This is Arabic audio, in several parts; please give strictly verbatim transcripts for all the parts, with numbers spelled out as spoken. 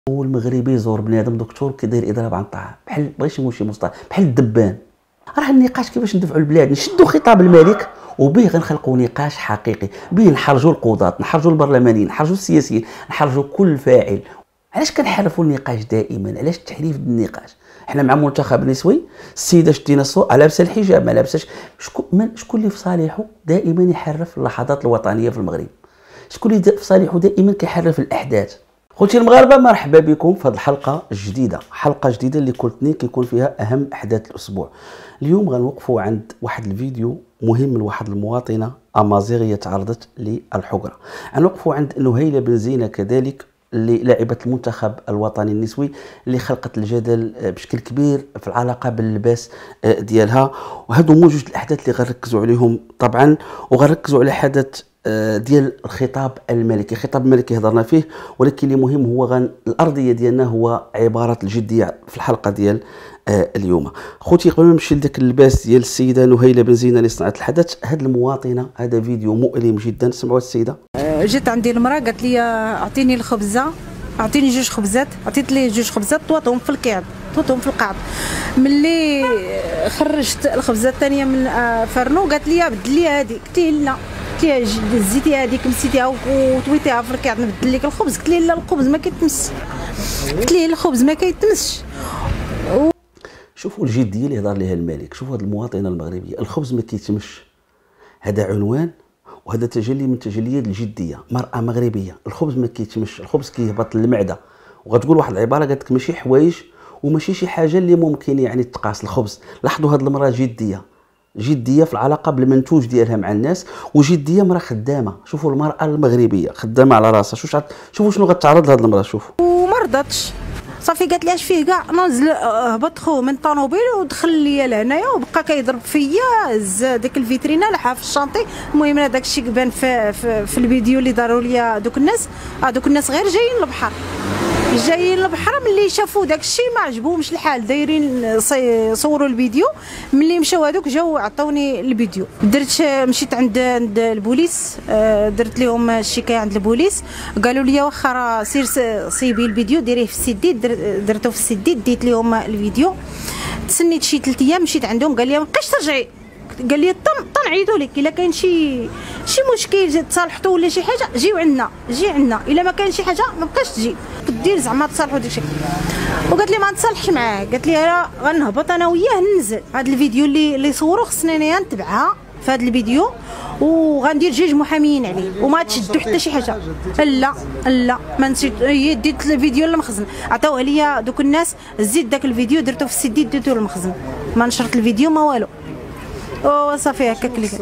هو المغربي يزور بنادم دكتور كيدير اضراب عن الطعام بحال بغيتش نقول شي مصطلح بحال الدبان. راه النقاش كيفاش ندفعوا البلاد، نشدوا خطاب الملك وبه غنخلقوا نقاش حقيقي، به نحرجوا القضاة، نحرجوا البرلمانيين، نحرجوا السياسيين، نحرجوا كل فاعل. علاش كنحرفوا النقاش دائما؟ علاش التحريف النقاش؟ حنا مع منتخب نسوي، السيده شدينا الصوت لابسه الحجاب ما لابساش، شكون من شكون اللي في صالحه دائما يحرف اللحظات الوطنيه في المغرب؟ شكون اللي في صالحه دائما كيحرف الاحداث؟ خوتي المغاربه مرحبا بكم في هذه الحلقه الجديده، حلقه جديده اللي كل اثنين كيكون فيها اهم احداث الاسبوع. اليوم غنوقفوا عند واحد الفيديو مهم لواحد المواطنه امازيغيه تعرضت للحقره. غنوقفوا عند نهيله بن زينه كذلك اللي لاعبه المنتخب الوطني النسوي اللي خلقت الجدل بشكل كبير في العلاقه باللباس ديالها. وهادو هما جوج الاحداث اللي غنركزوا عليهم طبعا، وغنركزوا على حدث ديال الخطاب الملكي. الخطاب الملكي هضرنا فيه، ولكن اللي مهم هو غن الارضيه ديالنا هو عباره الجديه في الحلقه ديال آه اليوم. خوتي قبل ما نمشي لذاك اللباس ديال السيده نهيله بن زينه اللي صنعت الحدث، هاد المواطنه هذا فيديو مؤلم جدا. سمعوا السيده. جيت عندي المراه قالت لي اعطيني الخبزه، اعطيني جوج خبزات، عطيت ليه جوج خبزات طوطهم في الكعب، طوطهم في القعب. ملي خرجت الخبزه الثانيه من فرنو قالت لي بدل لي هذه، قلت لها لا، قلت لها زيتي هذيك مسيتيها وطويتيها في الكعب نبدل لك الخبز. قلت لها لا الخبز ما كيتمس، قلت لها الخبز ما كيتمسش. و... شوفوا الجديه اللي هضر لها الملك، شوفوا هذه المواطنه المغربيه، الخبز ما كيتمش، هذا عنوان وهذا تجلي من تجليات الجديه. مرأة مغربيه، الخبز ما كيتمش، الخبز كيهبط للمعده. وغتقول واحد العباره قالت لك ماشي حوايج وماشي شي حاجه اللي ممكن يعني تقاس الخبز. لاحظوا هذه المراه جديه، جديه في العلاقه بالمنتوج ديالها مع الناس، وجديه مراه خدامه. شوفوا المراه المغربيه خدامه على راسها. شوفوا شوفوا شنو غتعرض لهذه المراه. شوفوا وما رضاتش صافي، قالت لي اش فيه كاع، نزل هبط خو من الطوموبيل ودخل ليا لهنايا وبقى كيضرب فيا، هز داك الفيترينا لحها في الشانطي. المهم هذاك الشيء كبان في, في, في الفيديو اللي داروا ليا دوك الناس. دوك الناس غير جايين للبحر، جايين للبحر. ملي شافوا داك الشيء ما عجبهمش الحال، دايرين صوروا الفيديو. ملي مشاو هذوك جاو عطاوني الفيديو، درت مشيت عند عند البوليس، درت لهم الشكايه عند البوليس. قالوا لي واخا راه سير صيبي الفيديو ديريه في السديد. درته في السديد، ديت لهم الفيديو. تسنيت شي ثلاث ايام، مشيت عندهم قال لي ما بقاش ترجعي. قال لي طن طنعيدوا لك، الا كاين شي شي مشكل تصالحتوا ولا شي حاجه جيو عندنا، جي عندنا. الا ما كاين شي حاجه ما بقاش تجي، دير زعما تصالحوا داكشي. وقالت لي ما نتصالحش معاه، قالت لي راه غنهبط انا وياه ننزل. هذا الفيديو اللي اللي صوروا خصني انايا نتبعها في هذا الفيديو، وغندير جوج محاميين عليه وما تشدوا حتى شي حاجه. لا لا ما نسيت، هي ديت الفيديو للمخزن، عطاوه ليا دوك الناس. زيد داك الفيديو درته في السديد درته للمخزن، ما نشرت الفيديو ما والو. او صافي هكاك اللي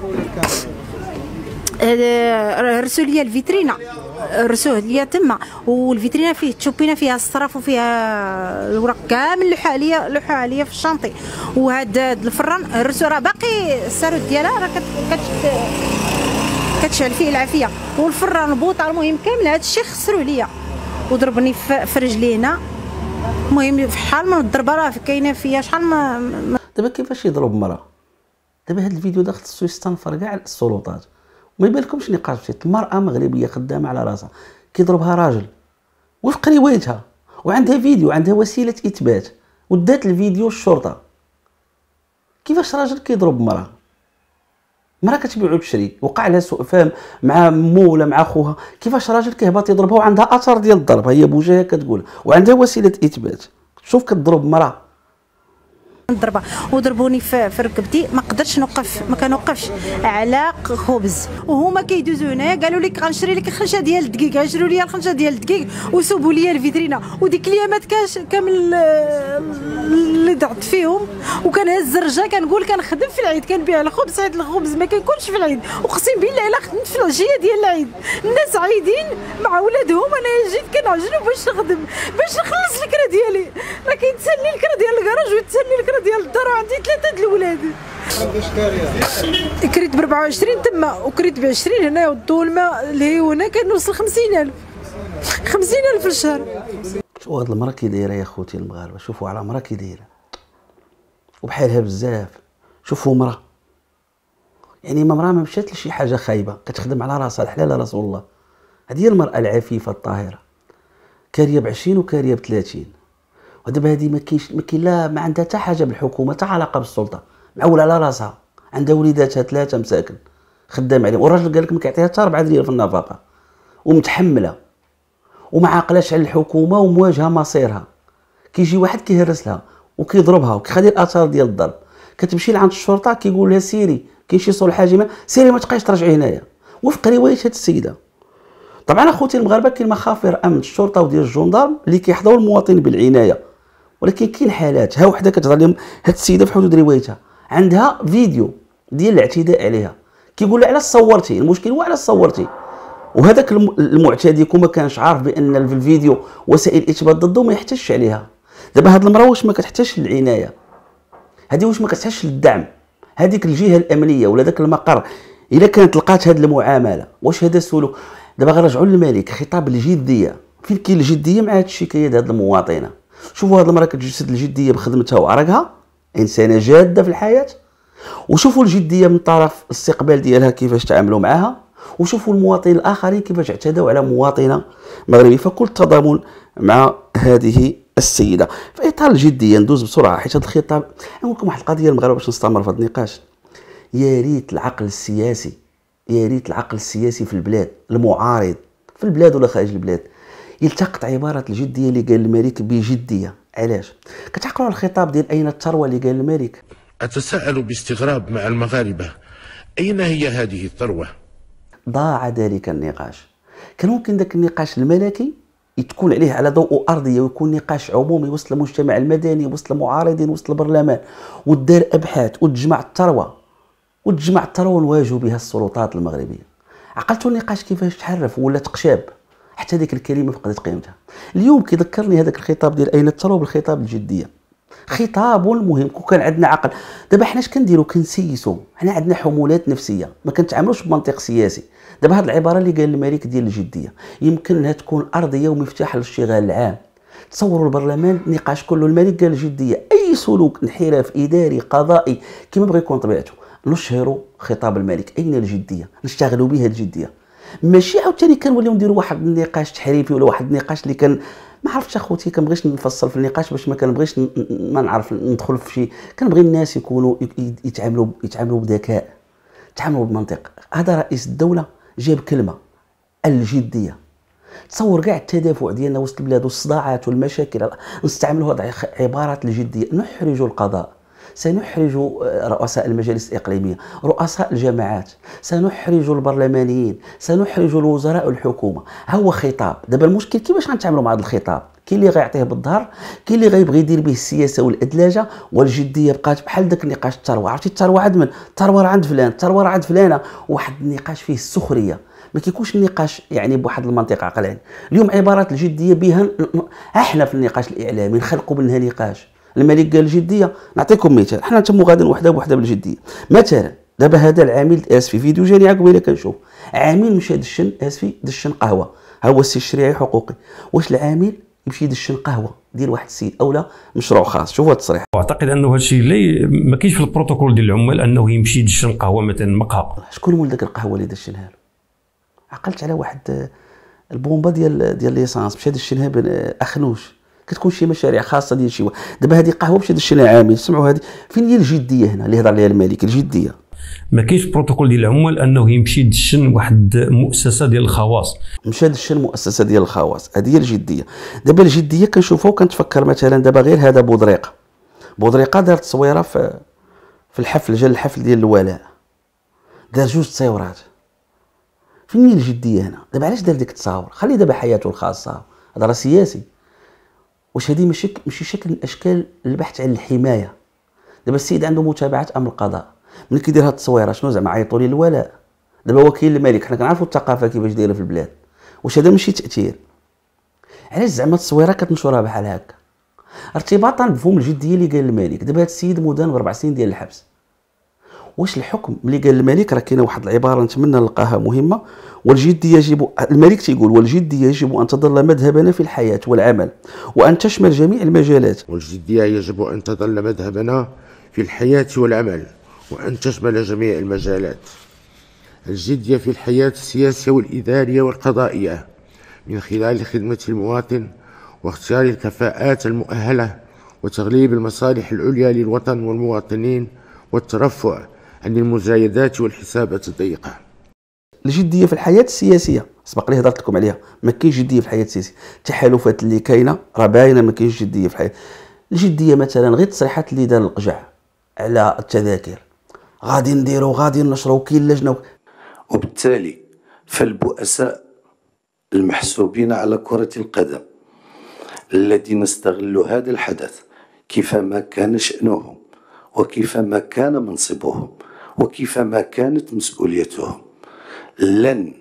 رسوا ليا الفيترينا، رسوه ليا تما. والفيترينا فيه تشوبينا فيها الصراف وفيها الوراق كامل لوحه عليا لوحه عليا في الشانطي. وهذا الفران رسو راه باقي السارود ديالها راه كت كتشعل فيه العافيه. والفران البوطه المهم كامل هذا الشيء خسروا ليا. وضربني في رجلي هنا. المهم في حال ما الضربه راه كاينه فيا شحال ما. دابا كيفاش يضرب مراه؟ دابا هذا الفيديو ده خصو يستنفر كاع السلطات. ما يبانلكمش نقاش بسيط، المراه مغربيه خدامه على راسها كيضربها راجل وفق روايتها، وعندها فيديو، عندها وسيله اثبات، ودات الفيديو الشرطه. كيفاش راجل كيضرب مراه؟ مراه كتبيع وتشري، وقع لها سوء فهم مع مو ولا مع خوها، كيفاش راجل كيهبط يضربها وعندها اثر ديال الضرب، هي بوجهها كتقول وعندها وسيله اثبات. شوف كتضرب مراه ضربه. وضربوني في, في ركبتي، ما قدرتش نوقف، ما كنوقفش على خبز. وهما كيدوزو هنايا قالوا لك غنشري لك الخنشه ديال الدقيق، غنشريو لي الخنشه ديال الدقيق وسوبوا لي الفيترينا. وديك الايامات كاش كامل اللي ضعت فيهم. وكنهز الرجا كنقول كنخدم في العيد، كنبيع الخبز. عيد الخبز ما كنكونش في العيد، اقسم بالله الا خدمت في العشيه ديال العيد. الناس عايدين مع ولادهم، انا جيت كنعجنوا باش نخدم باش نخلص الكرا ديالي. راه كيتسالي الكرا ديال الكراج ويتسالي الكرا ديال الدار، وعندي ثلاثه د الولاد. كريت ب أربعة وعشرين تما، وكريت ب عشرين هنايا. والدولمه اللي هنا كنوصل خمسين ألف خمسين ألف في الشهر. شوفوا هاد المراه كي دايره يا خوتي المغاربه، شوفوا على مراه كي دايره وبحالها بزاف. شوفوا مراه يعني ما مراه ما مشات لشي حاجه خايبه، كتخدم على راسها الحلال رسول الله. هذه هي المراه العفيفه الطاهره. كاريه ب عشرين وكاريه ب ثلاثين. ودابا هذه ما كاينش ما كاين لا ما عندها حتى حاجه بالحكومه، حتى علاقه بالسلطه، معوله على راسها، عندها وليداتها ثلاثه مساكن خدام عليهم، والراجل قال لك ما كيعطيها حتى أربعة ريال في النفقه، ومتحمله وما عاقلاش على الحكومه ومواجهه مصيرها. كيجي واحد كيهرس لها وكيضربها وكيخلي الاثار ديال الضرب، كتمشي لعند الشرطه كيقول لها سيري كاين شي صلح حاجمه، سيري ما تبقايش ترجعي هنايا، وفق روايه هاد السيده. طبعا اخوتي المغاربه كاين مخافر امن الشرطه وديال الجندارم اللي كيحظوا المواطن بالعنايه، ولكن كاين حالات. ها وحده كتهضر لهم هاد السيده في حدود روايتها عندها فيديو ديال الاعتداء عليها، كيقول لها علاش صورتي؟ المشكل هو علاش صورتي؟ وهذاك المعتدي كون ما كانش عارف بان في الفيديو وسائل الاثبات ضده ما يحتاجش عليها. دابا هاد المراه واش ما كتحتاجش للعنايه؟ هذه واش ما كتحتاجش للدعم؟ هذيك الجهه الامنيه ولا ذاك المقر الا كانت لقات هاد المعامله، واش هذا سلوك؟ دابا غنرجعوا للملك، خطاب الجديه. فين كاين الجديه مع هاد الشكايه ديال هاد المواطنه؟ شوفوا هاد المراه كتجسد الجديه بخدمتها وعرقها، انسانه جاده في الحياه، وشوفوا الجديه من طرف الاستقبال ديالها كيفاش تعاملوا معها، وشوفوا المواطنين الاخرين كيفاش اعتدوا على مواطنه مغربي. فكل تضامن مع هذه السيده. في اطار الجديه ندوز بسرعه حيت هذا الخطاب نقول لكم واحد القضيه المغاربه باش نستمر في هذا النقاش. يا ريت العقل السياسي، يا ريت العقل السياسي في البلاد المعارض في البلاد ولا خارج البلاد يلتقط عباره الجديه اللي قال الملك بجديه. علاش؟ كتعقلوا على الخطاب ديال اين الثروه اللي قال الملك؟ أتساءل باستغراب مع المغاربة أين هي هذه الثروة؟ ضاع ذلك النقاش. كان ممكن ذاك النقاش الملكي تكون عليه على ضوء ارضيه ويكون نقاش عمومي وسط المجتمع المدني وسط المعارضين وسط البرلمان، ودار ابحاث وتجمع الثروه وتجمع الثروه ونواجهوا بها السلطات المغربيه. عقلتوا النقاش كيفاش تحرف ولا تقشاب حتى ديك الكلمه فقدت قيمتها. اليوم كيذكرني هذاك الخطاب ديال اين الثروه بالخطاب الجديه. خطاب مهم. كون كان عندنا عقل، دابا حنا اش كنديروا؟ كنسيسوا. حنا عندنا حمولات نفسيه، ما كنتعاملوش بمنطق سياسي. دابا هاد العباره اللي قال الملك ديال الجديه يمكن انها تكون ارضيه ومفتاح للاشتغال العام. تصوروا البرلمان النقاش كله الملك قال الجديه، اي سلوك انحراف اداري قضائي كما بغى يكون طبيعته نشهروا خطاب الملك اين الجديه، نشتغلوا بها الجديه. ماشي عاوتاني كنوليو نديروا واحد النقاش تحريفي ولا واحد النقاش اللي كان ما عرفتش اخوتي. كنبغيش نفصل في النقاش باش ما كنبغيش ما نعرف ندخل في شي. كنبغي الناس يكونوا يتعاملوا يتعاملوا بذكاء، يتعاملوا بمنطق. هذا رئيس الدوله جاب كلمه الجديه. تصور كاع التدافع ديالنا وسط البلاد والصداعات والمشاكل نستعملوا هذه عبارات الجديه. نحرج القضاء، سنحرج رؤساء المجالس الإقليمية، رؤساء الجماعات، سنحرج البرلمانيين، سنحرج الوزراء والحكومة. هو خطاب. دابا المشكل كيفاش غنتعاملوا مع هذا الخطاب؟ كاين اللي غيعطيه بالظهر، كاين اللي غيبغي يدير به السياسة والأدلاجة، والجدية بقات بحال داك النقاش الثروة. عرفتي الثروة عند من؟ الثروة راه عند فلان، الثروة راه عند فلانة. واحد النقاش فيه السخرية، ما كيكونش النقاش يعني بواحد المنطق عقلاني. اليوم عبارات الجدية بها احنا في النقاش الإعلامي نخلقوا منها نقاش. الملك قال الجديه. نعطيكم مثال، حنا نتموا غادي وحده بوحده بالجديه. مثلا دابا هذا العامل اسفي فيديو جاني قبيله كنشوف عامل مشى دشن اسفي دشن قهوه، ها هو السي الشريعي حقوقي. واش العامل يمشي يدشن قهوه ديال واحد السيد اولا مشروع خاص؟ شوفوا هذا التصريح. اعتقد انه هذا الشيء اللي ما كاينش في البروتوكول ديال العمال انه يمشي يدشن قهوه مثلا مقهى. شكون مول داك القهوه اللي دشنها له؟ عقلت على واحد البومبا ديال ديال ليسانس مشى دشنها بن اخنوش. كتكون شي مشاريع خاصه ديال شي واحد. دابا هذه قهوه مشى دشنها عامل. سمعوا هذه فين هي الجديه هنا اللي هضر عليها الملك؟ الجديه ما كاينش بروتوكول ديال العمال انه يمشي يدشن واحد مؤسسه ديال الخواص. مشى دشن مؤسسه ديال الخواص، هذه هي الجديه. دابا الجديه كنشوفوا كنتفكر مثلا دابا غير هذا بودريقه. بودريقه دار تصويره في في الحفل، جا الحفل ديال الولاء دار جوج تصويرات. فين هي الجديه هنا؟ دابا علاش دار ديك التصاور؟ خلي دابا حياته الخاصه، هذا راه سياسي. واش هذه ماشي ماشي شكل من اشكال البحث عن الحمايه؟ دابا السيد عنده متابعه امر القضاء، ملي كيدير هاد التصويره شنو زعما عيطوا لي الولاء؟ دابا وكيل الملك، حنا كنعرفوا الثقافه كيفاش دايره في البلاد. واش هذا ماشي تاثير؟ علاش زعما التصويره كتنشرها بحال هكا؟ ارتباطا بمفهوم الجديه اللي قال الملك. دابا هاد السيد مدان بربع سنين ديال الحبس. واش الحكم ملي قال الملك راه كاينه واحد العباره نتمنى نلقاها مهمه، والجديه يجب، الملك تيقول والجديه يجب ان تظل مذهبنا في الحياه والعمل وان تشمل جميع المجالات. والجدية يجب أن تظل مذهبنا في الحياة والعمل وأن تشمل جميع المجالات. الجدية في الحياة السياسية والإدارية والقضائية من خلال خدمة المواطن واختيار الكفاءات المؤهلة وتغليب المصالح العليا للوطن والمواطنين والترفع عن المزايدات والحسابات الضيقة. الجديه في الحياه السياسيه سبق لي هضرت لكم عليها، ما كاينش جديه في الحياه السياسيه. التحالفات اللي كاينه راه باينه ما كاينش جديه في الحياه. الجديه مثلا غير التصريحات اللي دار القجع على التذاكر، غادي نديرو غادي نشرو كاين لجنه، وبالتالي فالبؤساء المحسوبين على كرة القدم الذين استغلوا هذا الحدث كيفما كان شأنهم وكيفما كان منصبهم وكيفما كانت مسؤوليتهم، لن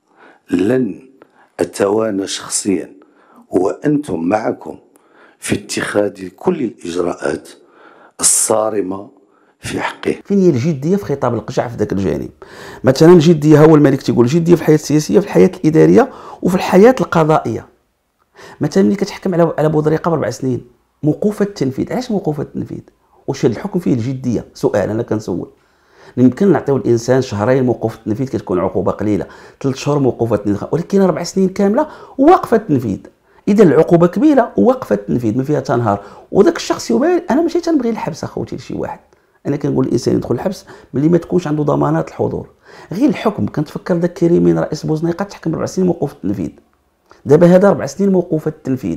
لن أتوانى شخصيا وأنتم معكم في اتخاذ كل الإجراءات الصارمة في حقه. فين هي الجديه في خطاب القجع في ذاك الجانب؟ مثلا الجديه هو الملك تيقول الجديه في الحياه السياسيه، في الحياه الاداريه وفي الحياه القضائيه. مثلا ملي كتحكم على على بودريقه باربع سنين موقوفه التنفيذ، علاش موقوفه التنفيذ؟ واش هذا الحكم فيه الجديه؟ سؤال انا كنسول. يمكن نعطيو الانسان شهرين موقوف التنفيذ كتكون عقوبه قليله، ثلاث شهور موقوفه التنفيذ، ولكن اربع سنين كامله واقفه التنفيذ. اذا العقوبه كبيره وواقفه التنفيذ ما فيها تنهار، وذاك الشخص يبان. انا ماشي تنبغي الحبس اخوتي لشي واحد، انا كنقول الانسان يدخل الحبس ملي ما تكونش عنده ضمانات الحضور. غير الحكم كنتفكر ذاك كريمين رئيس بوزنيقه تحكم اربع سنين موقوف التنفيذ، دابا هذا اربع سنين موقوفه التنفيذ.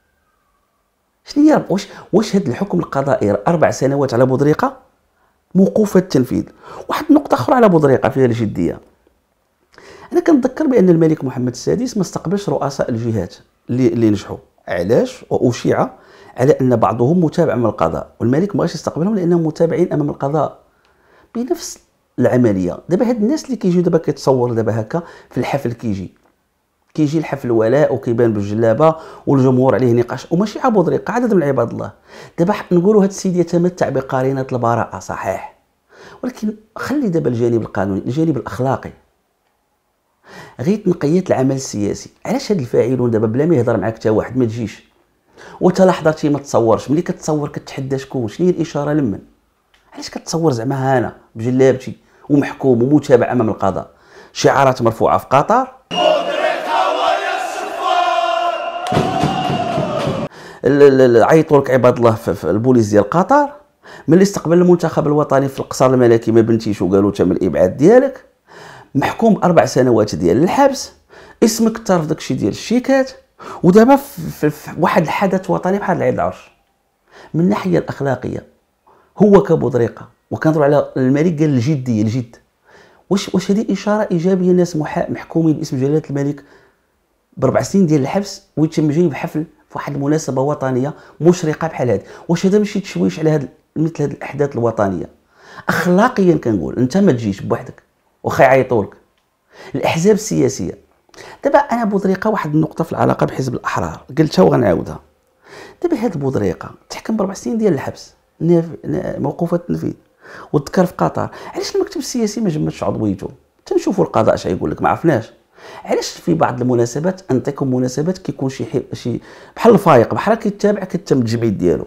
شنو هي واش واش هذا الحكم القضائي اربع سنوات على بودريقه موقوفه التنفيذ؟ واحد النقطه اخرى على بودريقه فيها الجديه. انا كنتذكر بان الملك محمد السادس ما استقبلش رؤساء الجهات اللي اللي نجحوا. علاش؟ واشيع على ان بعضهم متابع من القضاء، والملك ما بغاش يستقبلهم لانهم متابعين امام القضاء. بنفس العمليه دابا هاد الناس اللي كيجيو دابا كيتصور دابا هكا في الحفل كيجي كيجي الحفل ولاء وكيبان بالجلابه والجمهور عليه نقاش، وماشي على بودريقه، عدد من عباد الله. دابا نقولوا هاد السيد يتمتع بقرينه البراءه صحيح، ولكن خلي دابا الجانب القانوني الجانب الاخلاقي. غير تنقيه العمل السياسي، علاش هاد الفاعلون دابا بلا ما يهضر معاك حتى واحد ما تجيش، وانت لا حضرتي ما تصورش؟ ملي كتصور كتحدى شكون؟ شنو هي الاشاره لمن؟ علاش كتصور زعما هانا بجلابتي ومحكوم ومتابع امام القضاء؟ شعارات مرفوعه في قطر، عيطوا لك عباد الله في البوليس ديال قطر. ملي استقبل المنتخب الوطني في القصر الملكي ما بنتيش وقالوا تم الابعاد ديالك، محكوم باربع سنوات ديال الحبس، اسمك كثر في داكشي ديال الشيكات. ودابا في, في واحد الحدث وطني بحال العيد العرش، من الناحيه الاخلاقيه هو كبودريقه، وكنهضروا على الملك قال الجديه الجد. واش واش هذه اشاره ايجابيه؟ ناس محكومين باسم جلاله الملك باربع سنين ديال الحبس ويتم جاي بحفل في واحد المناسبه وطنيه مشرقه بحال هذه، واش هذا ماشي تشويش على هاد مثل هاد الاحداث الوطنيه؟ اخلاقيا كنقول انت ما تجيش بوحدك واخا يعيطوا لك الاحزاب السياسيه. دابا انا بودريقه واحد النقطه في العلاقه بحزب الاحرار قلتها وغنعاودها. دابا هاد بودريقه تحكم باربع سنين ديال الحبس موقوفه التنفيذ، وتذكر في قطر. علاش المكتب السياسي ما جمدش عضويته؟ تنشوفوا القضاء اش يقول لك، ما عرفناش. علاش في بعض المناسبات انطيكم مناسبات كيكون شي شي بحال الفايق بحال كيتابع كتم التجميد ديالو.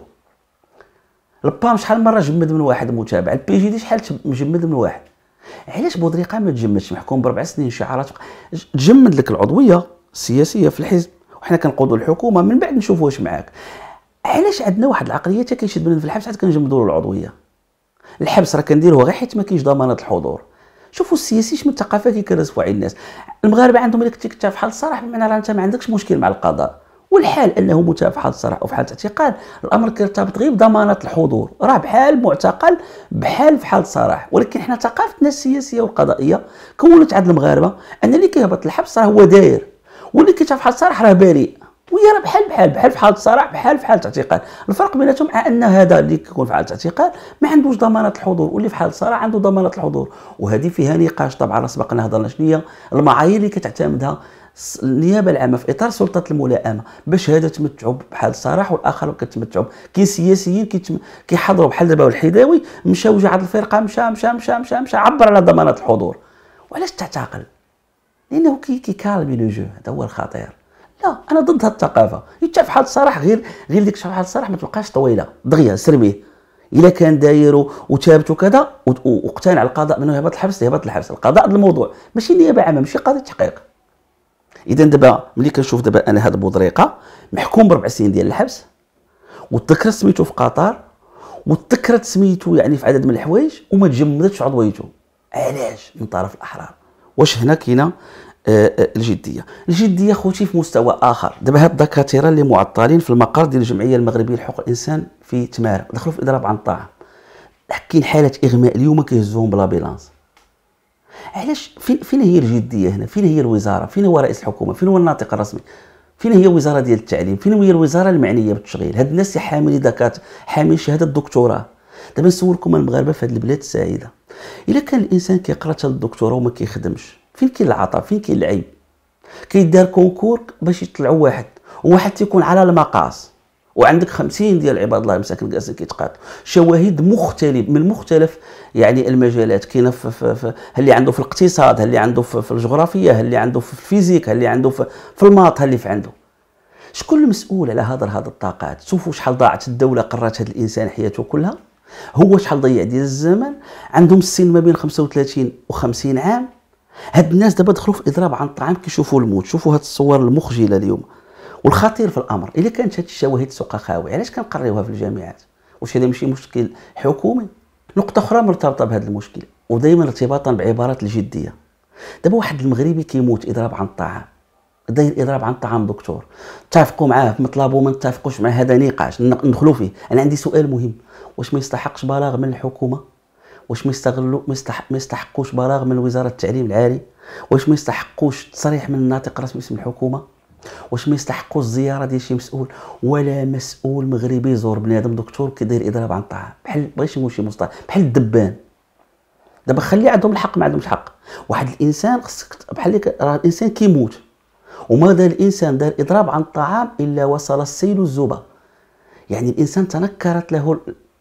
البام شحال مره جمد من واحد متابع، البي جي دي شحال مجمد من واحد. علاش بودريقه ما تجمدش محكوم باربع سنين شعارات؟ تجمد لك العضويه السياسيه في الحزب وحنا كنقودوا الحكومه من بعد نشوفوا واش معاك. علاش عندنا واحد العقليه حتى كيشد من في الحبس حتى كنجمدوا له العضويه؟ الحبس راه كنديروه غير حيت ما كاينش ضمانه الحضور. شوفوا السياسي شمن الثقافه كيكرس في وعي الناس. المغاربه عندهم الا كنتي كتاب في حاله الصراح بمعنى راه انت ما عندكش مشكل مع القضاء، والحال انه متابع في حاله الصراح وفي حاله اعتقال الامر كيرتبط غير بضمانه الحضور، راه بحال معتقل بحال في حاله الصراح. ولكن حنا ثقافتنا السياسيه والقضائيه كونت عند المغاربه ان اللي كيهبط للحبس راه هو داير، واللي كيتاب في حاله الصراح راه بريء، وهي راه بحال بحال بحال في حاله الصراح بحال في حاله اعتقال. الفرق بيناتهم مع ان هذا اللي كيكون في حاله اعتقال ما عندوش ضمانه الحضور، واللي في حاله الصراح عنده ضمانه الحضور. وهذه فيها نقاش طبعا سبقنا هضرنا شنو هي المعايير اللي كتعتمدها النيابه العامه في اطار سلطه الملائمه باش هذا تمتعوا بحال الصراح والاخر كتمتعوا. كاين سياسيين كيحضروا بحال دابا الحداوي مشى وجا عند الفرقه مشى مشى مشى مشى مشى عبر على ضمانه الحضور. وعلاش تعتقل؟ لانه كي كيكالمي لو جو، هذا هو الخطير. لا انا ضد هذه الثقافه. يتا في حال الصراح غير غير ديك شحال الصراح ما تبقاش طويله دغيا سربيه. الا كان داير وثابت وكذا واقتنع القضاء منه يهبط الحبس يهبط الحبس. القضاء الموضوع ماشي نيابه عامه ماشي قاضي تحقيق. اذا دابا ملي كنشوف دابا انا هذا بودريقه محكوم بربع سنين ديال الحبس، وتذكرت سميتو في قطر، وتذكرت سميتو يعني في عدد من الحوايج، وما تجمدتش عضويته. علاش؟ من طرف الاحرار. واش هنا كاينه الجديه؟ الجديه خوتي في مستوى اخر. دابا هاد الدكاتره اللي معطلين في المقر ديال الجمعيه المغربيه لحقوق الانسان في تماره دخلوا في اضراب عن الطاعه. كاين حاله اغماء اليوم كيهزوهم بلا بيلانس. علاش؟ فين فين هي الجديه هنا؟ فين هي الوزاره؟ فين هو رئيس الحكومه؟ فين هو الناطق الرسمي؟ فين هي وزاره ديال التعليم؟ فين هي الوزاره المعنيه بالتشغيل؟ هاد الناس حاملين دكاتره، حاملين شهاده الدكتوراه. دابا نسولكم المغاربه في هاد البلاد السعيده، الا كان الانسان كيقرا حتى الدكتوراه وما كيخدمش، فين كاين العطاء؟ فين كاين العيب؟ كيدار كونكور باش يطلعوا واحد، وواحد تيكون على المقاس، وعندك خمسين ديال عباد الله مساكن جالسين كيتقاتلوا، شواهد مختلف من مختلف يعني المجالات. كاينه في, في, في اللي عنده في الاقتصاد، اللي عنده في, في الجغرافيا، اللي عنده في الفيزيك، اللي عنده في, في الماط، اللي في عنده. شكون المسؤول على هذا هذه الطاقات؟ شوفوا شحال ضاعت الدوله، قرات هذا الانسان حياته كلها، هو شحال ضيع ديال الزمن، عندهم السن ما بين خمسة وثلاثين وخمسين عام. هاد الناس دابا دخلوا في اضراب عن الطعام كيشوفوا الموت. شوفوا هاد الصور المخجله اليوم. والخطير في الامر، الا كانت هاد الشواهد سوق خاوي، علاش كنقريوها في الجامعات؟ واش هذا ماشي مشكل حكومي؟ نقطه اخرى مرتبطه بهذا المشكل، ودائما ارتباطا بعباره الجديه. دابا واحد المغربي كيموت اضراب عن الطعام، داير اضراب عن الطعام دكتور، اتفقوا معاه في مطلب وما نتفقوش معاه، هذا نقاش ندخلوا فيه. انا عندي سؤال مهم، واش ما يستحقش بلاغ من الحكومه؟ واش ما يستغلوا ما يستحقوش بلاغ من وزاره التعليم العالي؟ واش ما يستحقوش تصريح من الناطق الرسمي باسم الحكومه؟ واش ما يستحقوش الزياره ديال شي مسؤول؟ ولا مسؤول مغربي يزور بنادم دكتور كيدير اضراب عن الطعام، بحال بغيتش نقول شي مصطلح، بحال الدبان. دابا خلي عندهم الحق ما عندهمش حق. واحد الانسان خصك بحال راه الانسان كيموت، وما دار الانسان دار اضراب عن الطعام الا وصل السيل الزبا. يعني الانسان تنكرت له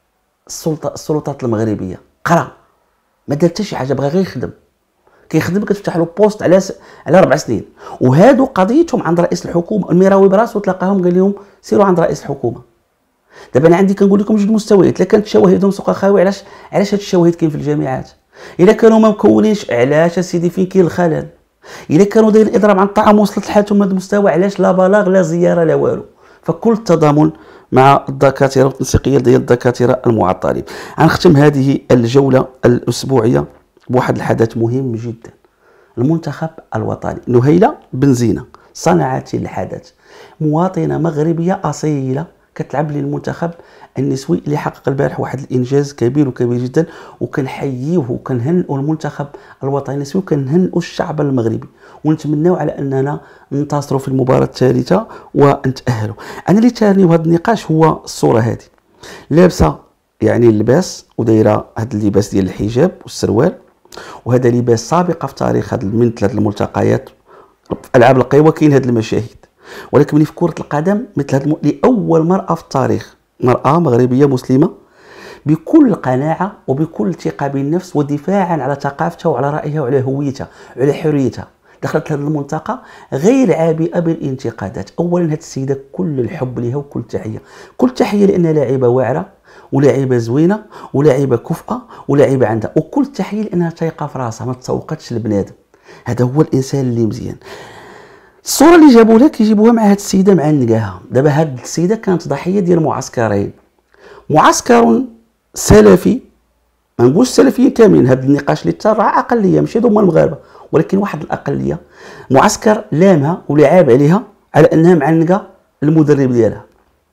السلطه السلطات المغربيه، قرا ما دار حتى شي حاجه، بغى غير يخدم. كيخدم كتفتح له بوست على س... على اربع سنين، وهادو قضيتهم عند رئيس الحكومه. المراوي براسو تلاقاهم قال لهم سيروا عند رئيس الحكومه. دابا انا عندي كنقول لكم جوج مستويات. الا كانت شواهدهم سوق خاوي، علاش علاش هاد الشواهد كاين في الجامعات؟ الا كانوا ما مكونينش، علاش اسيدي فين كاين الخلل؟ الا كانوا دايرين اضراب عن الطعام وصلت لحالتهم لهذا المستوى، علاش لا بلاغ لا زياره لا والو؟ فكل التضامن مع الدكاتره والتنسيقيه ديال الدكاتره المعطلين. غنختم هذه الجوله الاسبوعيه بواحد الحدث مهم جدا. المنتخب الوطني. نهيله بن زينه صنعت الحدث، مواطنه مغربيه اصيله كتلعب للمنتخب النسوي اللي حقق البارح واحد الانجاز كبير وكبير جدا، وكنحييوه وكنهنئوا المنتخب الوطني النسوي وكنهنئوا الشعب المغربي، ونتمناو على اننا ننتصروا في المباراه الثالثه ونتاهلوا. انا اللي تارني بهذا النقاش هو الصوره هذه، لابسه يعني اللباس ودايره هذا اللباس ديال الحجاب والسروال، وهذا لباس سابقه في تاريخ هذا من ثلاث الملتقيات في العاب القوى كاين هذه المشاهد. ولكن ملي في كره القدم مثل هذا الم... لاول مراه في التاريخ، مراه مغربيه مسلمه بكل قناعه وبكل ثقه بالنفس ودفاعا على ثقافتها وعلى رايها وعلى هويتها وعلى حريتها، دخلت هذا المنطقه غير عابئه بالانتقادات. اولا هذه السيده كل الحب لها وكل التحيه، كل التحيه لانها لاعبه واعره ولاعيبه زوينه ولاعيبه كفءه ولاعيبه عندها، وكل تحيه لانها تايقه في راسها ما تسوقتش لبنادم. هذا هو الانسان اللي مزيان. الصوره اللي جابوا لها كيجيبوها مع هذه السيده مع نقاها. دابا هذه السيده كانت ضحيه ديال معسكرين، معسكر سلفي، ما نقولش سلفيين كاملين، هذا النقاش اللي ترى اقليه ماشي هما المغاربه ولكن واحد الاقليه، معسكر لامها ولعاب عليها على انها معنقه المدرب ديالها.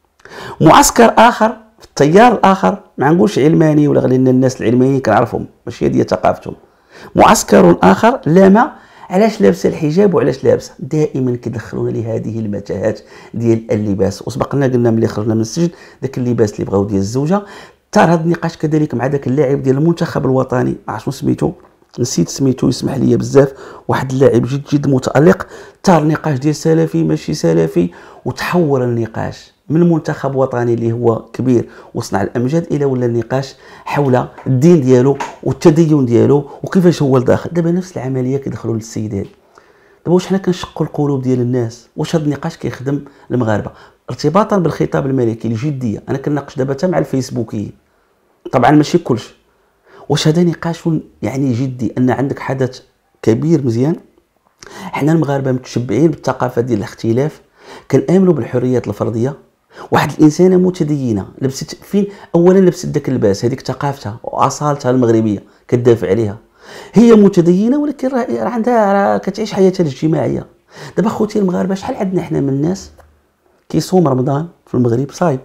معسكر اخر في التيار الاخر، ما نقولش علماني ولا غير لان الناس العلمانيين كنعرفهم ماشي هي ثقافتهم، معسكر اخر لامها علاش لابسه الحجاب وعلاش لابسه. دائما كيدخلونا لهذه المتاهات ديال اللباس، وسبقنا قلنا ملي خرجنا من السجن داك اللباس اللي بغاو ديال الزوجه. تار هذا النقاش كذلك مع داك اللاعب ديال المنتخب الوطني، ما عرفتش سميتو، نسيت سميتو يسمح لي بزاف، واحد اللاعب جد جد متالق. تار نقاش ديال سلفي ماشي سلفي، وتحول النقاش من منتخب وطني اللي هو كبير وصنع الامجاد الى ولا النقاش حول الدين ديالو والتدين ديالو وكيفاش هو لداخل. دابا نفس العمليه كيدخلوا للسيدات. دابا واش حنا كنشقوا القلوب ديال الناس؟ واش هذا النقاش كيخدم المغاربه ارتباطا بالخطاب الملكي الجديه؟ انا كناقش دابا حتى مع الفيسبوكيين، طبعا ماشي كلشي. واش هذا نقاش يعني جدي ان عندك حدث كبير مزيان حنا المغاربه متشبعين بالثقافه ديال الاختلاف، كنامنوا بالحريات الفرديه. واحد الانسانه متدينه لبست فين اولا لبست داك اللباس، هذيك ثقافتها واصالتها المغربيه كتدافع عليها. هي متدينه ولكن راه عندها راه كتعيش حياتها الاجتماعيه. دابا خوتي المغاربه شحال عندنا حنا من الناس كيصوم رمضان في المغرب صايم،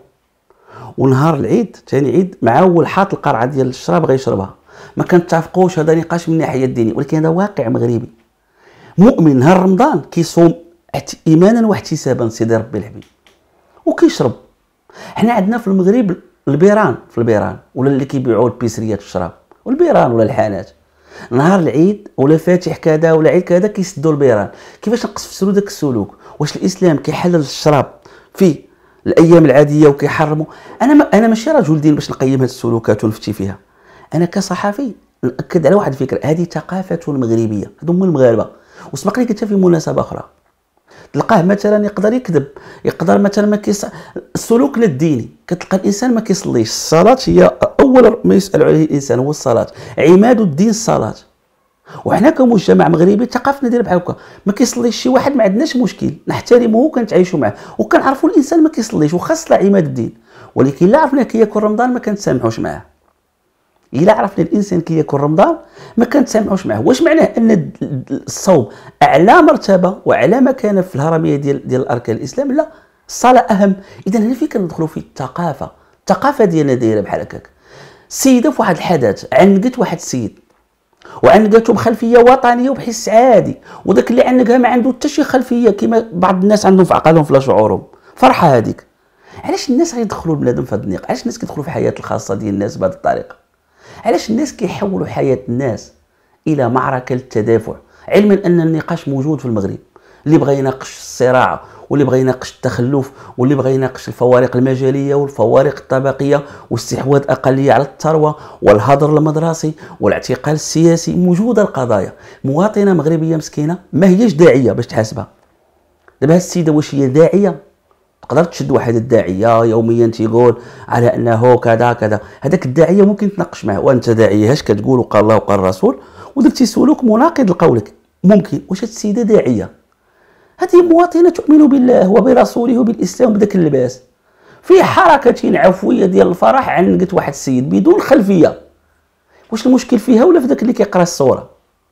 ونهار العيد ثاني عيد مع اول حاط القرعه ديال الشراب غيشربها. ما كنتفقوش، هذا نقاش من الناحيه الدينيه، ولكن هذا واقع مغربي. مؤمن نهار رمضان كيصوم ايمانا واحتسابا سيدي ربي الحبيب وكيشرب. حنا عندنا في المغرب البيران، في البيران ولا اللي كيبيعوا البيسريات في الشراب والبيران ولا الحانات، نهار العيد ولا فاتح كذا ولا عيد كذا كيسدوا البيران. كيفاش نقصفوا داك السلوك؟ واش الاسلام كيحلل الشراب في الايام العاديه وكيحرموا؟ انا ما انا ماشي رجل دين باش نقيم هذه السلوكات ونفتي فيها. انا كصحفي ناكد على واحد الفكره، هذه ثقافه مغربيه، هذو هما المغاربه. وسبق لي قلتها في مناسبه اخرى، تلقاه مثلا يقدر يكذب، يقدر مثلا ما كيس السلوك الديني، كتلقى الانسان ما كيصليش. الصلاه هي اول ما يسال عليه الانسان هو الصلاه، عماد الدين الصلاه. وحنا كمجتمع مغربي ثقافتنا ديال بحال هكا، ما كيصليش شي واحد ما عندناش مشكل، نحترمه وكنتعايشوا معاه وكنعرفوا الانسان ما كيصليش وخاص عماد الدين. ولكن لا عرفنا كي يكون رمضان ما كنتسامحوش معاه. الا عرفنا الانسان كي يكون رمضان ما كنتسامحوش معاه. واش معناه ان الصوم اعلى مرتبه واعلى مكانه في الهرميه ديال ديال اركان الاسلام؟ لا، الصلاه اهم. اذا هنا فين كندخلوا في الثقافه، الثقافه ديالنا دايره بحال هكاك. السيده في واحد الحدث عنقت واحد السيد وعنقته بخلفيه وطنيه وبحس عادي، وداك اللي عنقها ما عنده حتى شي خلفيه كما بعض الناس عندهم في عقلهم في لا شعورهم، فرحه هذيك. علاش الناس غيدخلوا بنادم في هذا النقاش؟ علاش الناس كيدخلوا في الحياه الخاصه ديال الناس بهذه الطريقه؟ علاش الناس كيحولوا حياه الناس الى معركه للتدافع؟ علما ان النقاش موجود في المغرب، اللي بغى يناقش الصراع واللي بغى يناقش التخلف واللي بغى يناقش الفوارق المجاليه والفوارق الطبقيه واستحواذ اقليه على الثروه والهدر المدرسي والاعتقال السياسي، موجوده القضايا. مواطنه مغربيه مسكينه ما هيش داعيه باش تحاسبها. دابا هاد السيده واش هي داعيه؟ تقدر تشد واحد الداعيه يوميا تيقول على انه كذا كذا، هذاك الداعيه ممكن تناقش معه، وانت داعيه اش كتقول وقال الله وقال الرسول ودرتي سلوك مناقض لقولك، ممكن. واش هاد السيده داعيه؟ هذه مواطنه تؤمن بالله وبرسوله وبالاسلام وبذاك اللباس، في حركه عفويه ديال الفرح عنقت واحد السيد بدون خلفيه. واش المشكل فيها ولا في ذاك اللي كيقرا الصوره؟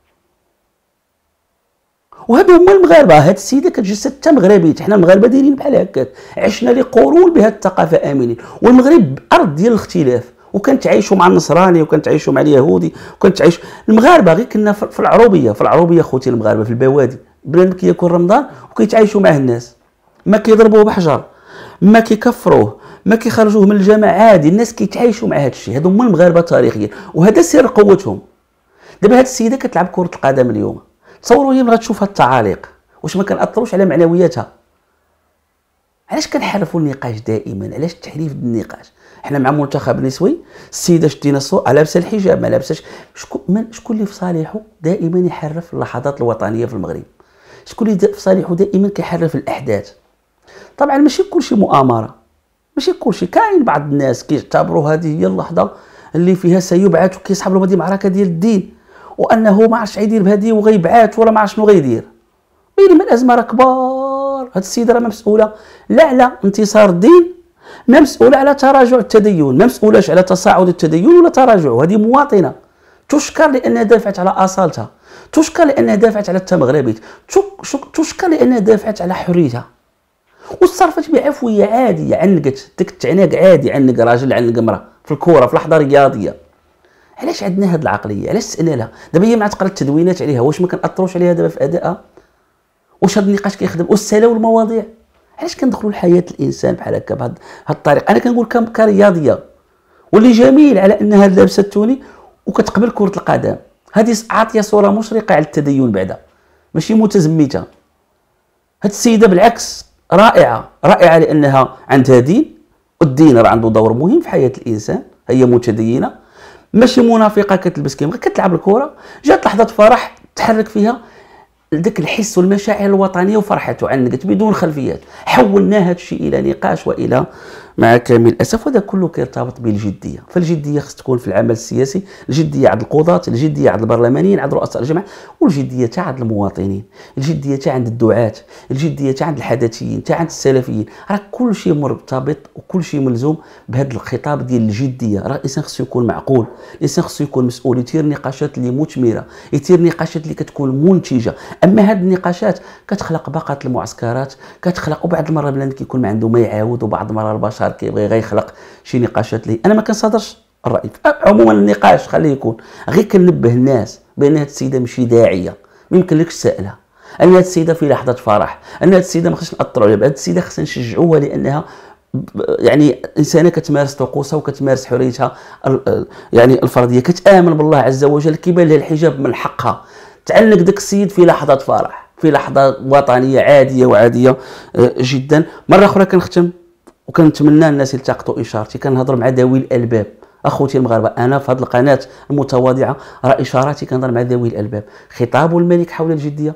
وهادو هما المغاربه. هاد السيده كتجسد حتى مغربيت، حنا المغاربه دايرين بحال هكاك، عشنا لقرون بهاد الثقافه امنين. والمغرب ارض ديال الاختلاف، وكنتعايشوا مع النصراني وكنتعايشوا مع اليهودي وكنتعايش المغاربه غير كنا في العروبيه. في العروبيه خوتي المغاربه في البوادي بنادم كيكون رمضان وكيتعايشوا معاه الناس، ما كيضربوه بحجر، ما كيكفروه، ما كيخرجوه من الجامع، عادي. الناس كيتعايشوا مع هاد الشيء. هادو هما المغاربه تاريخيا، وهذا سر قوتهم. دابا هاد السيده كتلعب كره القدم اليوم، تصوروا هي ملي غتشوف هاد التعاليق واش ما كنأثروش على معنوياتها؟ علاش كنحرفوا النقاش دائما؟ علاش التحريف النقاش؟ حنا مع منتخب نسوي، السيده شدينا الصوت لابسه الحجاب ما لابساش، شكون من شكون اللي في صالحه دائما يحرف اللحظات الوطنيه في المغرب؟ شكون اللي في صالحه دائما كيحرف الاحداث؟ طبعا ماشي كلشي مؤامره، ماشي كلشي، كاين بعض الناس كيعتبروا هذه هي اللحظه اللي فيها سيبعث وكيسحب لهم هذه معركه ديال الدين، وانه ما عرفش يدير بهذه وغيبعث ولا ما عرف شنو غيدير. بينما الازمه راه كبار. هاد السيده راه ما مسؤوله لا على انتصار الدين، ما مسؤوله على تراجع التدين، ما مسؤولاش على تصاعد التدين ولا تراجعه. هذه مواطنه تشكر لانها دافعت على اصالتها، تشكر لانها دافعت على التمغربيت، تشكر لانها دافعت على حريتها، وتصرفت بعفويه عاديه. عنقت ديك التعناق عادي، عنق راجل عنق امراه في الكره في لحظه رياضيه. علاش عندنا هذه العقليه؟ علاش سالنا لها؟ دابا هي مع تقرا التدوينات عليها، واش ما كنأثروش عليها دابا في ادائها؟ واش هذا النقاش كيخدم؟ والسلاو المواضيع. علاش كندخلوا لحياه الانسان بحال هكا بهذه الطريقه؟ انا كنقول كرياضيه، واللي جميل على انها لابسه التوني وكتقبل كره القدم، هذه عاطيه صوره مشرقه على التدين بعدا، ماشي متزمته. هاد السيده بالعكس رائعه، رائعه لانها عندها دين، والدين راه عنده دور مهم في حياه الانسان. هي متدينه، ماشي منافقه كتلبس كيما كتلعب الكره. جات لحظه فرح تحرك فيها ذاك الحس والمشاعر الوطنيه وفرحته، عنقت بدون خلفيات. حولنا هذا الشيء الى نقاش والى مع كامل الاسف. وهذا كله كيرتبط بالجديه. فالجديه خص تكون في العمل السياسي، الجديه عند القضاة، الجديه عند البرلمانيين، عند رؤساء الجماعه، والجديه حتى عند المواطنين، الجديه حتى عند الدعاة، الجديه حتى عند الحدثيين، حتى عند السلفيين. راه كل شيء مرتبط وكل شيء ملزوم بهذا الخطاب ديال الجديه. راه الانسان خصو يكون معقول، الانسان خصو يكون مسؤول، يثير نقاشات اللي مثمره، يثير نقاشات اللي كتكون منتجه. اما هذه النقاشات كتخلق باقه المعسكرات، كتخلق وبعض المرات بلان كيكون ما عنده ما يعاود، وبعض المرات البشر كيبغي غير يخلق شي نقاشات لي. انا ما كنصادرش الراي عموما، النقاش خليه يكون، غير كنبه الناس بان هذه السيده ماشي داعيه، ما يمكنلكش تسالها ان هذه السيده في لحظه فرح، ان هذه السيده ما خصناش ناثروا عليها، هذه السيده خصنا نشجعوها لانها يعني انسانه كتمارس طقوسها وكتمارس حريتها يعني الفرديه، كتامن بالله عز وجل، كيبان لها الحجاب من حقها. تعلق داك السيد في لحظه فرح، في لحظه وطنيه عاديه وعاديه جدا. مره اخرى كنختم وكنتمنى الناس يلتقطوا اشارتي، كنهضر مع ذوي الالباب، اخوتي المغاربه. انا في هذه القناه المتواضعه راه اشاراتي كنهضر مع ذوي الالباب. خطاب الملك حول الجديه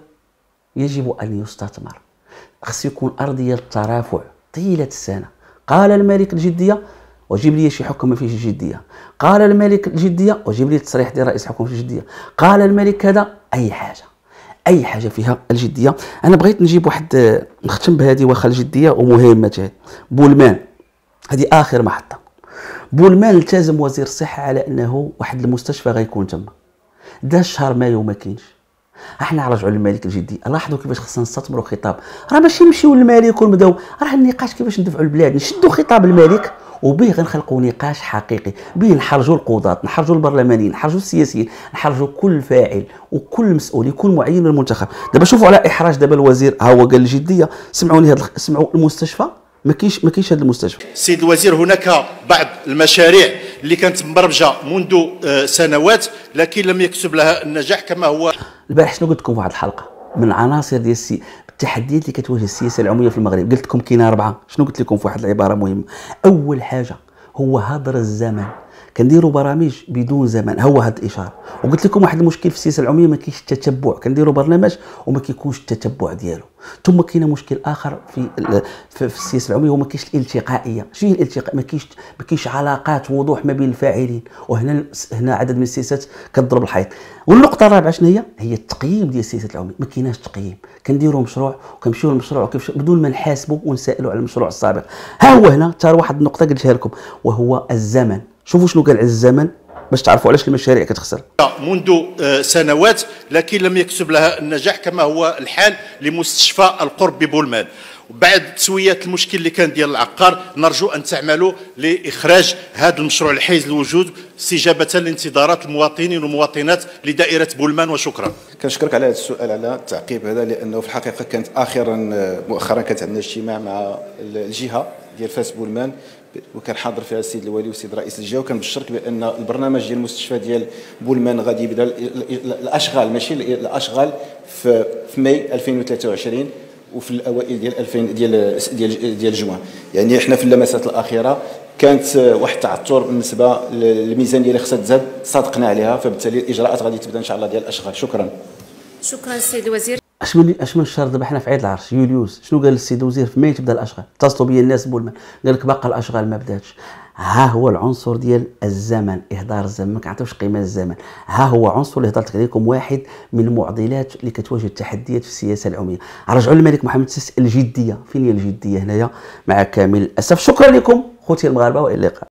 يجب ان يستثمر، خص يكون ارضيه الترافع طيله السنه. قال الملك الجديه وجيب لي شي حكم ما فيهش الجديه، قال الملك الجديه وجيب لي التصريح ديال رئيس الحكومه في الجديه، قال الملك كذا، اي حاجه اي حاجه فيها الجديه. انا بغيت نجيب واحد نختم بهذه واخا الجديه ومهمه تاعي. بولمان هذه اخر محطه. بولمان التزم وزير الصحه على انه واحد المستشفى غيكون تما. دا شهر مايو ما كاينش. احنا رجعوا للملك الجدي، لاحظوا كيفاش خصنا نستثمروا خطاب. راه ماشي نمشيو للملك ونبداو، راه النقاش كيفاش ندفعوا البلاد، نشدوا خطاب الملك وبيه غنخلقوا نقاش حقيقي، بيه نحرجوا القضاة، نحرجوا البرلمانيين، نحرجوا السياسيين، نحرجوا كل فاعل وكل مسؤول يكون معين للمنتخب. دابا شوفوا على احراج دابا الوزير، ها هو قال الجديه. سمعوني هذا، سمعوا المستشفى ما كاينش ما كاينش هذا المستشفى. سيد الوزير، هناك بعض المشاريع اللي كانت مبرمجه منذ سنوات لكن لم يكسب لها النجاح كما هو. البارح شنو قلت لكم في واحد الحلقه من عناصر ديال السي التحديات اللي كتواجه السياسه العموميه في المغرب؟ قلت لكم كاينه اربعه. شنو قلت لكم في واحد العباره مهمه؟ اول حاجه هو هدر الزمن، كنديروا برامج بدون زمن، هو هاد الاشاره. وقلت لكم واحد المشكل في السياسه العموميه ما كاينش التتبع، كنديروا برنامج وما كيكونش التتبع ديالو. ثم كاين مشكل اخر في في السياسه العموميه وما كاينش الالتقائيه. شنو هي الالتقاء؟ ما كاينش ما كاينش علاقات وضوح ما بين الفاعلين، وهنا هنا عدد من السياسات كتضرب الحيط. والنقطه الرابعه شنو هي؟ هي التقييم ديال السياسات العموميه، ما كايناش تقييم. كنديروا مشروع وكنمشيو للمشروع بدون ما نحاسبوا ونسالوا على المشروع السابق. ها هو هنا حتى واحد النقطه قلتها لكم، وهو الزمن. شوفوا شنو قال على الزمن باش تعرفوا علاش المشاريع كتخسر. منذ سنوات لكن لم يكسب لها النجاح كما هو الحال لمستشفى القرب ببولمان. بعد تسويات المشكل اللي كان ديال العقار، نرجو ان تعملوا لاخراج هذا المشروع الحيز الوجود استجابه لانتظارات المواطنين والمواطنات لدائره بولمان. وشكرا. كنشكرك على هذا السؤال، على التعقيب هذا، لانه في الحقيقه كانت اخرا مؤخرا كانت عندنا اجتماع مع الجهه ديال فاس بولمان، وكان حاضر فيها السيد الوالي والسيد رئيس الجهه، وكنبشرك بان البرنامج ديال المستشفى ديال بولمان غادي يبدا الاشغال، ماشي الاشغال في في ماي ألفين وثلاثة وعشرين وفي الاوائل ديال ألفين ديال ديال ديال الجمعه. يعني احنا في اللمسات الاخيره كانت واحد التعثر بالنسبه للميزانيه اللي خصها تزاد، صادقنا عليها، فبالتالي الاجراءات غادي تبدا ان شاء الله ديال الاشغال. شكرا. شكرا السيد الوزير. اش من اش من الشهر دابا حنا في عيد العرش يوليوس، شنو قال السيد الوزير؟ في ماي تبدا الاشغال. اتصلوا بيا الناس بولمان قال لك باقا الاشغال ما بداتش. ها هو العنصر ديال الزمن، اهدار الزمن، ما كنعطيوش قيمه للزمن. ها هو عنصر اللي هضرت عليكم، واحد من المعضلات اللي كتواجه التحديات في السياسه العموميه. رجعوا للملك محمد السادس، الجديه. فين هي الجديه هنايا؟ مع كامل الاسف. شكرا لكم خوتي المغاربه والى اللقاء.